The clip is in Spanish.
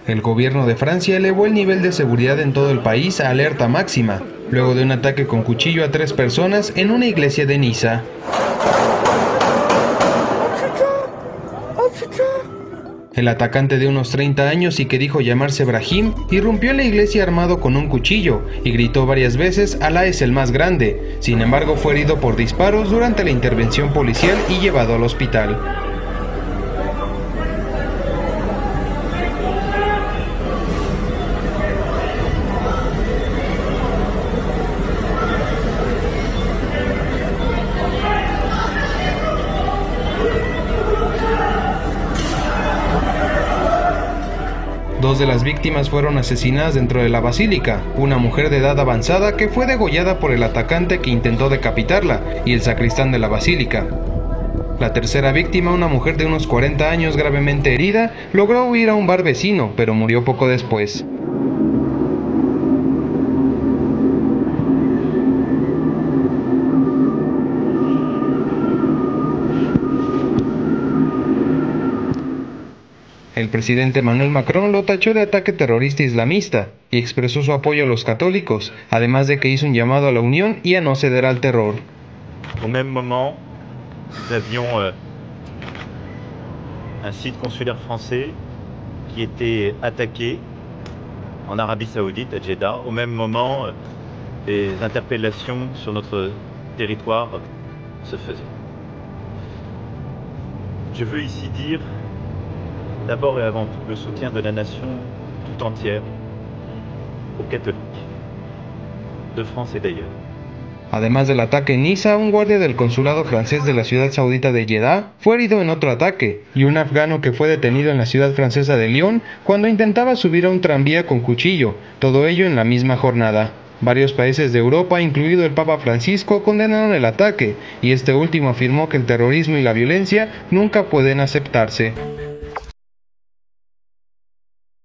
El gobierno de Francia elevó el nivel de seguridad en todo el país a alerta máxima, luego de un ataque con cuchillo a 3 personas en una iglesia de Niza. El atacante de unos 30 años y que dijo llamarse Brahim, irrumpió en la iglesia armado con un cuchillo y gritó varias veces "Alá es el más grande". Sin embargo, fue herido por disparos durante la intervención policial y llevado al hospital. Dos de las víctimas fueron asesinadas dentro de la basílica, una mujer de edad avanzada que fue degollada por el atacante que intentó decapitarla y el sacristán de la basílica. La tercera víctima, una mujer de unos 40 años gravemente herida, logró huir a un bar vecino, pero murió poco después. El presidente Emmanuel Macron lo tachó de ataque terrorista islamista y expresó su apoyo a los católicos, además de que hizo un llamado a la unión y a no ceder al terror. Au même moment, nous avions un site consulaire français qui était attaqué en Arabie Saoudite, à Jeddah. Au même moment, des interpellations sur notre territoire se faisaient. Je veux ici dire d'abord et avant tout le soutien de la nation tout entière aux catholiques, de France et d'ailleurs. Además del ataque en Niza, un guardia del consulado francés de la ciudad saudita de Jeddah fue herido en otro ataque, y un afgano que fue detenido en la ciudad francesa de Lyon cuando intentaba subir a un tranvía con cuchillo, todo ello en la misma jornada. Varios países de Europa, incluido el Papa Francisco, condenaron el ataque, y este último afirmó que el terrorismo y la violencia nunca pueden aceptarse.